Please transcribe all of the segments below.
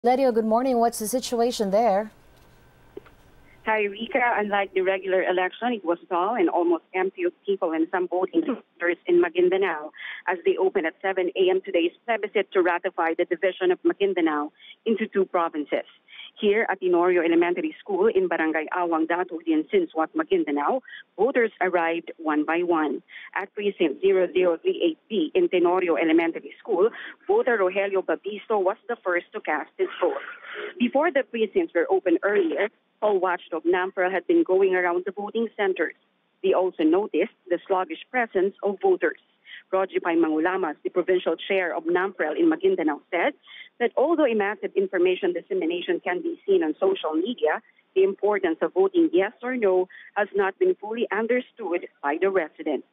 Ledio, good morning. What's the situation there? Hi, Rika. Unlike the regular election, it was dull and almost empty of people in some voting centers in Maguindanao as they opened at 7 a.m. today's plebiscite to ratify the division of Maguindanao into two provinces. Here at Tenorio Elementary School in Barangay Awang Dato, Sinswat, Maguindanao, voters arrived one by one. At precinct 0038B in Tenorio Elementary School, voter Rogelio Babisto was the first to cast his vote. Before the precincts were opened earlier, poll watchdog NAMFREL had been going around the voting centers. They also noticed the sluggish presence of voters. Roger Pai Mangulamas, the provincial chair of NAMFREL in Maguindanao, said that although a massive information dissemination can be seen on social media, the importance of voting yes or no has not been fully understood by the residents.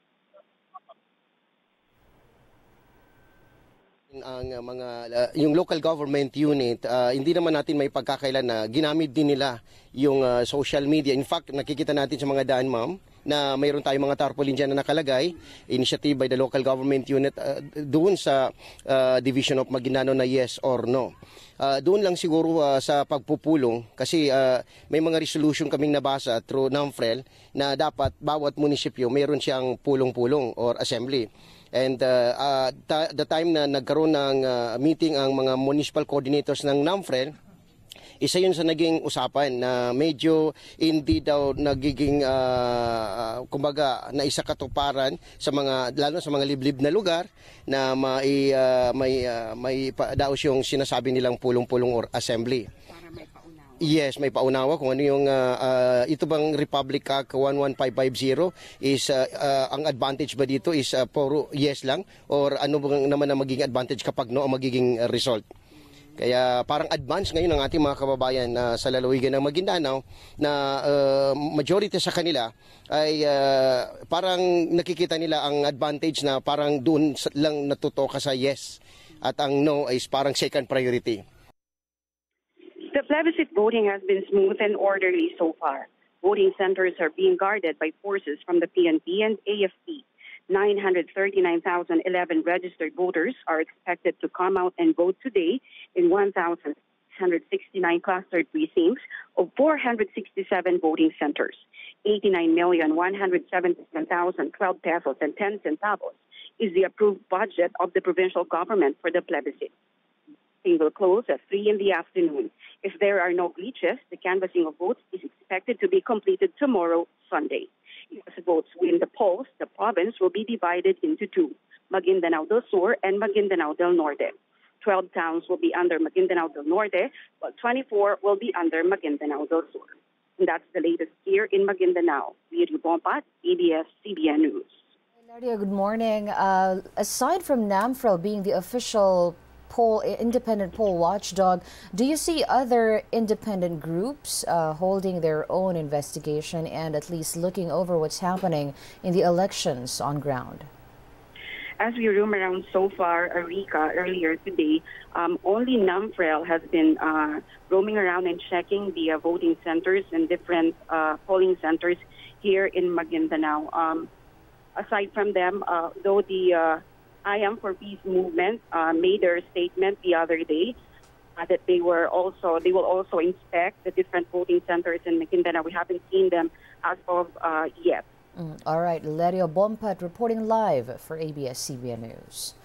Yung local government unit, hindi naman natin may pagkakailan na ginamit din nila yung social media. In fact, nakikita natin sa mga daan, ma'am, na mayroon tayong mga tarpaulin dyan na nakalagay, initiative by the local government unit doon sa Division of Maguindanao na yes or no. Doon lang siguro sa pagpupulong kasi may mga resolution kaming nabasa through NAMFREL na dapat bawat munisipyo mayroon siyang pulong-pulong or assembly. And the time na nagkaroon ng meeting ang mga municipal coordinators ng NAMFREL, isa yun sa naging usapan na medyo hindi daw nagiging kumbaga na isa katuparan sa mga lalo sa mga liblib na lugar na may daos yung sinasabi nilang pulong-pulong or assembly. Yes, may paunawa kung ano yung ito bang Republic Act 11550 is ang advantage ba dito is puro yes lang or ano bang naman ang magiging advantage kapag no ang magiging result. Kaya parang advance ngayon ng ating mga kababayan sa lalawigan ng Maguindanao na majority sa kanila ay parang nakikita nila ang advantage na parang doon lang natutoka sa yes at ang no is parang second priority. The plebiscite voting has been smooth and orderly so far. Voting centers are being guarded by forces from the PNP and AFP. 939,011 registered voters are expected to come out and vote today in 1,669 clustered precincts of 467 voting centers. 89,177,012 pesos and 10 centavos is the approved budget of the provincial government for the plebiscite. Voting will close at 3 in the afternoon. If there are no glitches, the canvassing of votes is expected to be completed tomorrow, Sunday. If votes win the polls, the province will be divided into two, Maguindanao del Sur and Maguindanao del Norte. 12 towns will be under Maguindanao del Norte, while 24 will be under Maguindanao del Sur. And that's the latest here in Maguindanao. Viri Bompat, ABS-CBN News. Ledio, good morning. Aside from NAMFREL being the official independent poll watchdog, do you see other independent groups holding their own investigation and at least looking over what's happening in the elections on ground? As we roam around so far, Arika, earlier today, only NAMFREL has been roaming around and checking the voting centers and different polling centers here in Maguindanao. Aside from them, though the I Am for Peace movement made their statement the other day that they will also inspect the different voting centers in Maguindanao. We haven't seen them as of yet. All right, Ledio Bompat reporting live for ABS-CBN News.